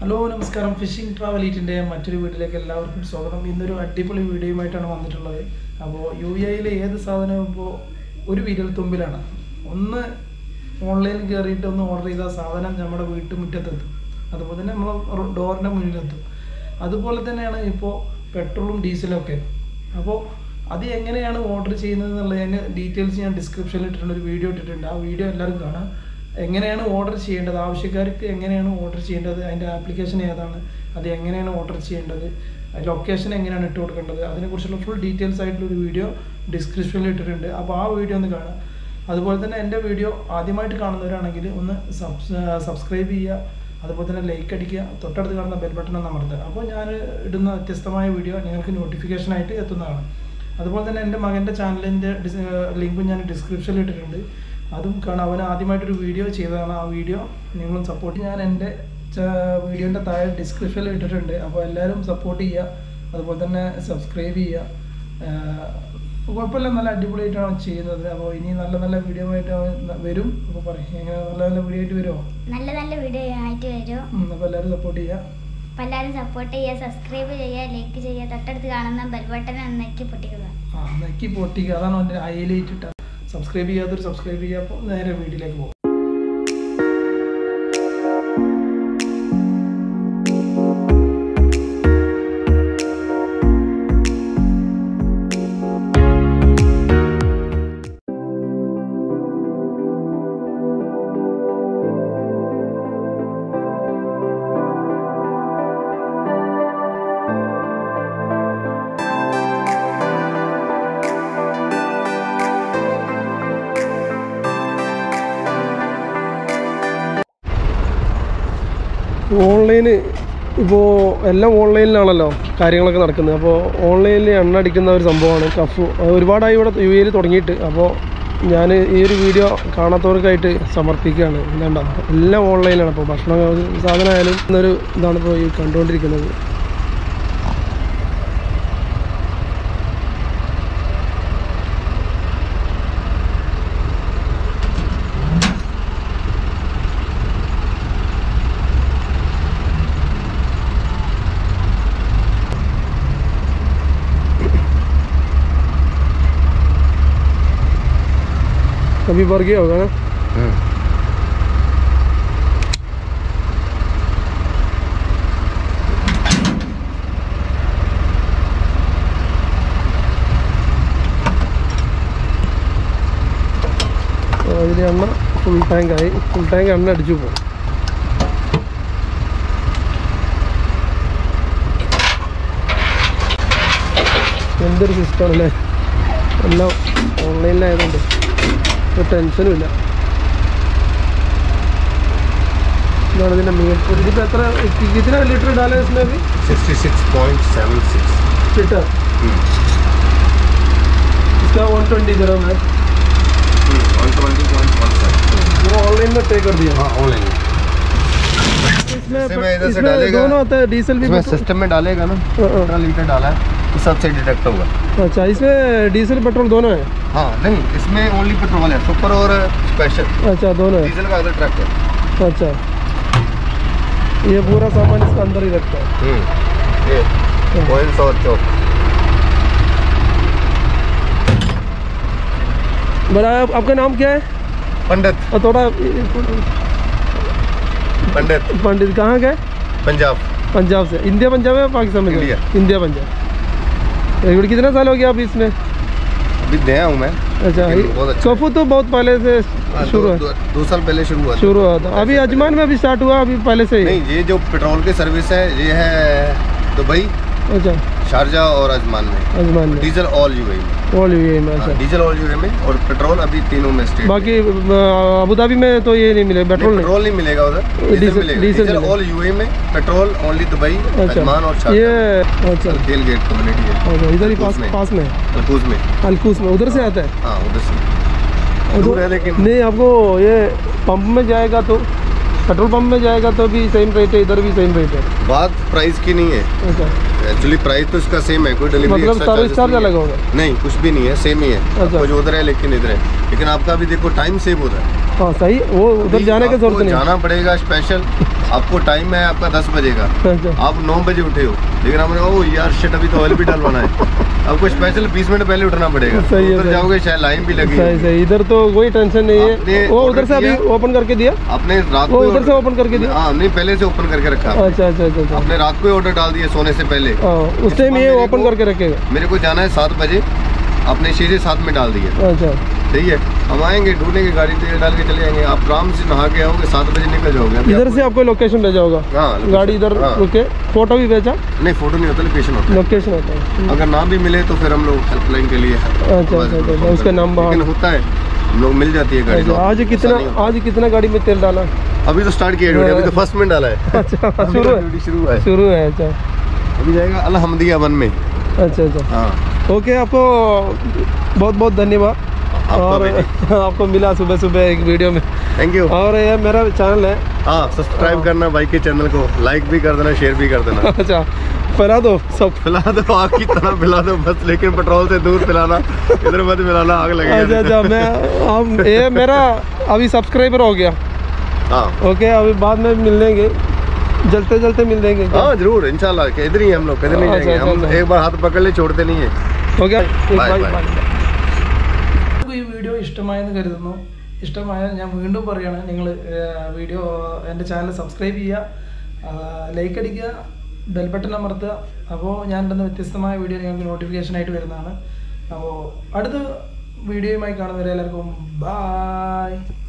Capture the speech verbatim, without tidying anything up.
Hello നമസ്കാരം, phishing travel ഈറ്റിൻ്റെ മറ്റൊരു വീട്ടിലേക്ക് എല്ലാവർക്കും സ്വാഗതം. ഇന്നൊരു അടിപൊളി വീഡിയോയുമായിട്ടാണ് വന്നിട്ടുള്ളത്. അപ്പോൾ യു എയിലെ ഏത് സാധനവും ഇപ്പോൾ ഒരു വിരൽത്തുമ്പിലാണ്. ഒന്ന് ഓൺലൈനിൽ കയറിയിട്ട് ഒന്ന് ഓർഡർ ചെയ്ത സാധനം നമ്മുടെ വീട്ടുമുറ്റത്തെത്തും, അതുപോലെ തന്നെ നമ്മൾ ഡോറിൻ്റെ മുന്നിലെത്തും. അതുപോലെ തന്നെയാണ് ഇപ്പോൾ പെട്രോളും ഡീസലും ഒക്കെ. അപ്പോൾ അത് എങ്ങനെയാണ് ഓർഡർ ചെയ്യുന്നത് എന്നുള്ളതിന് ഡീറ്റെയിൽസ് ഞാൻ ഡിസ്ക്രിപ്ഷനിൽ ഇട്ടിട്ടുണ്ട്, ഒരു വീഡിയോ ഇട്ടിട്ടുണ്ട്. ആ വീഡിയോ എല്ലാവരും കാണാം. എങ്ങനെയാണ് ഓർഡർ ചെയ്യേണ്ടത്, ആവശ്യക്കാർക്ക് എങ്ങനെയാണ് ഓർഡർ ചെയ്യേണ്ടത്, അതിൻ്റെ ആപ്ലിക്കേഷൻ ഏതാണ്, അത് എങ്ങനെയാണ് ഓർഡർ ചെയ്യേണ്ടത്, ലൊക്കേഷൻ എങ്ങനെയാണ് ഇട്ട് കൊടുക്കേണ്ടത്, അതിനെക്കുറിച്ചുള്ള ഫുൾ ഡീറ്റെയിൽസ് ആയിട്ടുള്ളൊരു വീഡിയോ ഡിസ്ക്രിപ്ഷനിൽ ഇട്ടിട്ടുണ്ട്. അപ്പോൾ ആ വീഡിയോ ഒന്ന് കാണാം. അതുപോലെ തന്നെ എൻ്റെ വീഡിയോ ആദ്യമായിട്ട് കാണുന്നവരാണെങ്കിൽ ഒന്ന് സബ്സ്ക്രൈബ് ചെയ്യുക, അതുപോലെ തന്നെ ലൈക്ക് അടിക്കുക, തൊട്ടടുത്ത് കാണുന്ന ബെൽ ബട്ടൺ ഒന്ന് അമർത്തുക. അപ്പോൾ ഞാൻ ഇടുന്ന വ്യത്യസ്തമായ വീഡിയോ നിങ്ങൾക്ക് നോട്ടിഫിക്കേഷനായിട്ട് എത്തുന്നതാണ്. അതുപോലെ തന്നെ എൻ്റെ മകൻ്റെ ചാനലിൻ്റെ ലിങ്കും ഞാൻ ഡിസ്ക്രിപ്ഷനിൽ ഇട്ടിട്ടുണ്ട്, അതും കാണാം. അവൻ ആദ്യമായിട്ടൊരു വീഡിയോ ചെയ്തതാണ്. ആ വീഡിയോ നിങ്ങളും സപ്പോർട്ട് ഞാൻ എൻ്റെ വീഡിയോൻ്റെ താഴെ ഡിസ്ക്രിപ്ഷനിൽ ഇട്ടിട്ടുണ്ട്. അപ്പോൾ എല്ലാവരും സപ്പോർട്ട് ചെയ്യുക, അതുപോലെ തന്നെ സബ്സ്ക്രൈബ് ചെയ്യുക. കുഴപ്പമില്ല, നല്ല അടിപൊളിയായിട്ടാണ് ചെയ്യുന്നത്. അപ്പോൾ ഇനി നല്ല നല്ല വീഡിയോ ആയിട്ട് വരും. അപ്പോൾ പറയും എങ്ങനെ നല്ല നല്ല വീഡിയോ ആയിട്ട് വരുമോ? നല്ല നല്ല വീഡിയോ ആയിട്ട് വരും. അപ്പോൾ എല്ലാവരും സപ്പോർട്ട് ചെയ്യുക. അപ്പോൾ എല്ലാവരും സപ്പോർട്ട് ചെയ്യുക, സബ്സ്ക്രൈബ് ചെയ്യുക, ലൈക്ക് ചെയ്യുക, തൊട്ടടുത്ത് കാണുന്ന ബെൽ ബട്ടൺ നെക്കി പൊട്ടിക്കുക. ആ നെക്കി പൊട്ടിക്കുക, അതാണ് എൻ്റെ ഹൈലൈറ്റ് ഇട്ടത്. സബ്സ്ക്രൈബ് ചെയ്യാത്തൊരു സബ്സ്ക്രൈബ് ചെയ്യുക. അപ്പോൾ നേരെ വീഡിയോയിലേക്ക് പോകും. ഓൺലൈന് ഇപ്പോൾ എല്ലാം ഓൺലൈനിലാണല്ലോ കാര്യങ്ങളൊക്കെ നടക്കുന്നത്. അപ്പോൾ ഓൺലൈനിൽ എണ്ണ അടിക്കുന്ന ഒരു സംഭവമാണ് കഫ്. ഒരുപാടായി ഇവിടെ യു എയിൽ തുടങ്ങിയിട്ട്. അപ്പോൾ ഞാൻ ഈ ഒരു വീഡിയോ കാണാത്തവർക്കായിട്ട് സമർപ്പിക്കുകയാണ്. ഇല്ലാണ്ടോ എല്ലാം ഓൺലൈനിലാണ്. ഇപ്പോൾ ഭക്ഷണ സാധനമായാലും എന്നൊരു ഇതാണ് ഇപ്പോൾ ഈ കണ്ടുകൊണ്ടിരിക്കുന്നത്. अभी भर गया होगा ना? അതിൽ എണ്ണ ഫുൾ ടാങ്കായി. ഫുൾ ടാങ്ക് എണ്ണ അടിച്ചു പോകും. എന്തൊരു സിസ്റ്റമാണല്ലേ, എല്ലാം ഓൺലൈനിലായതുകൊണ്ട് ടെൻഷനും ഇല്ല. इतना लीटर डाला है इसमें अभी? छियासठ पॉइंट सात छह लीटर। इसका एक सौ बीस ग्राम है। एक सौ बीस पॉइंट एक सात वो ऑनलाइन में पे कर दिया? हाँ ऑनलाइन। इसमें इधर से डालेगा, दोनों आता है, डीजल भी सिस्टम में डालेगा ना, कितना लीटर डाला है तो सबसे डिटेक्ट होगा। अच्छा, इसमें डीजल पेट्रोल दोनों है? हाँ नहीं, इसमें ओनली पेट्रोल है, सुपर और स्पेशल। अच्छा, दोनों है। डीजल का अलग ट्रक है। अच्छा, ये पूरा सामान इसका अंदर ही रखता है। ये कोइंस और चौक। बड़ा, आपका नाम क्या है? पंडित। और थोड़ा पंडित। पंडित कहाँ का है? पंजाब। पंजाब से? इंडिया पंजाब है पाकिस्तान में? इंडिया। इंडिया पंजाब। कितना साल हो गया आप इसमें? अभी नया हूँ मैं। अच्छा, सोफू तो बहुत पहले से शुरू है? दो, दो साल पहले शुरू हुआ शुरू हुआ था। अभी अजमान में अभी स्टार्ट हुआ? अभी पहले से ही? नहीं, ये जो पेट्रोल की सर्विस है ये है दुबई, अच्छा, शारजा और अजमान में। अजमान में डीजल ऑल यूएई में। ऑल यूएई में? अच्छा, डीजल ऑल यूएई में और पेट्रोल अभी तीनों में स्टेट। बाकी अबू धाबी में तो ये नहीं मिलेगा पेट्रोल? नहीं, पेट्रोल नहीं मिलेगा उधर, डीजल मिलेगा। डीजल ऑल यूएई में, पेट्रोल ओनली दुबई, अजमान और शारजा। ये अच्छा, तेल गेट कम्युनिटी है। अच्छा, इधर ही पास पास में? अलकूज में। अलकूज में उधर से आता है? हाँ उधर से दूर है लेकिन नहीं, आपको ये पंप में जाएगा तो पेट्रोल पंप में जाएगा तो भी सेम रेट है, इधर भी सेम रेट है? बात प्राइस की नहीं है। अच्छा, एक्चुअली प्राइस तो इसका सेम है, कोई डिलीवरी मतलब सर्विस चार्ज अलग होगा? नहीं, कुछ भी नहीं है, सेम ही है। अच्छा, कुछ उधर है लेकिन इधर है। लेकिन आपका भी देखो टाइम सेव होता है। हाँ सही, वो उधर जाने की जरूरत नहीं। जाना पड़ेगा स्पेशल, आपको टाइम है आपका दस बजे का, अच्छा। आप नौ बजे उठे हो, लेकिन आपने ओ यार शिट अभी तो ऑयल भी डलवाना है, आपको स्पेशल बीस मिनट पहले उठना पड़ेगा। सही है, उधर जाओगे शायद लाइन भी लगी सही सही, इधर तो कोई टेंशन नहीं है। वो उधर से अभी ओपन करके दिया आपने, रात वो को उधर से ओपन करके दिया। हाँ नहीं, पहले से ओपन करके रखा। अच्छा अच्छा अच्छा, आपने रात को ऑर्डर डाल दिया सोने से पहले, उस टाइम ये ओपन करके रखेगा। मेरे को जाना है सात बजे, आपने छः से सात में डाल दिया। अच्छा ठीक है, हम आएंगे ढूंढेंगे गाड़ी, तेल डाल के चले जाएंगे, आप आराम से नहा के आओगे, सात बजे निकल जाओगे। इधर से आपको लोकेशन भेजा होगा। हाँ, गाड़ी इधर रुके, फोटो भी भेजा? नहीं फोटो नहीं होता, लोकेशन होता है। लोकेशन होता है, अगर ना भी मिले तो फिर हम लोग हेल्पलाइन के लिए, अच्छा अच्छा, उसका नाम लेकिन होता है, हम लोग मिल जाती है गाड़ी। तो आज कितना आज कितना गाड़ी में तेल डाला? अभी तो स्टार्ट किया ड्यूटी, अभी तो फर्स्ट में डाला है। अच्छा, शुरू है, शुरू है शुरू है। अच्छा, अभी जाएगा अलहमदिया वन में। अच्छा अच्छा, हाँ ओके, आपको बहुत बहुत धन्यवाद। और आपको मिला सुबह सुबह एक वीडियो में, थैंक यू। और ये मेरा चैनल है, हाँ सब्सक्राइब करना भाई के चैनल को, लाइक भी कर देना, शेयर भी कर देना। अच्छा, पिला दो सब, पिला दो, आग की तरह पिला दो बस, लेकिन पेट्रोल से दूर पिलाना, इधर मत पिलाना, आग लगेगी। अच्छा अच्छा, मैं हम ये मेरा अभी सब्सक्राइबर हो गया। हाँ ओके, अभी बाद में मिल लेंगे, जलते जलते मिल देंगे। हाँ जरूर, इंशाल्लाह, इधर ही हम लोग, कहीं नहीं जाएंगे हम, एक बार हाथ पकड़ ले छोड़ते नहीं है। हो गया, Bye, bye. ഈ വീഡിയോ ഇഷ്ടമായെന്ന് കരുതുന്നു. ഇഷ്ടമായാൽ ഞാൻ വീണ്ടും പറയുകയാണ്, നിങ്ങൾ വീഡിയോ എൻ്റെ ചാനൽ സബ്സ്ക്രൈബ് ചെയ്യുക, ലൈക്ക് അടിക്കുക, ബെൽ ബട്ടൺ അമർത്തുക. അപ്പോൾ ഞാൻ ഇടുന്ന വ്യത്യസ്തമായ വീഡിയോ നിങ്ങൾക്ക് നോട്ടിഫിക്കേഷനായിട്ട് വരുന്നതാണ്. അപ്പോൾ അടുത്ത വീഡിയോയുമായി കാണുന്നവരെ എല്ലാവർക്കും ബായ്.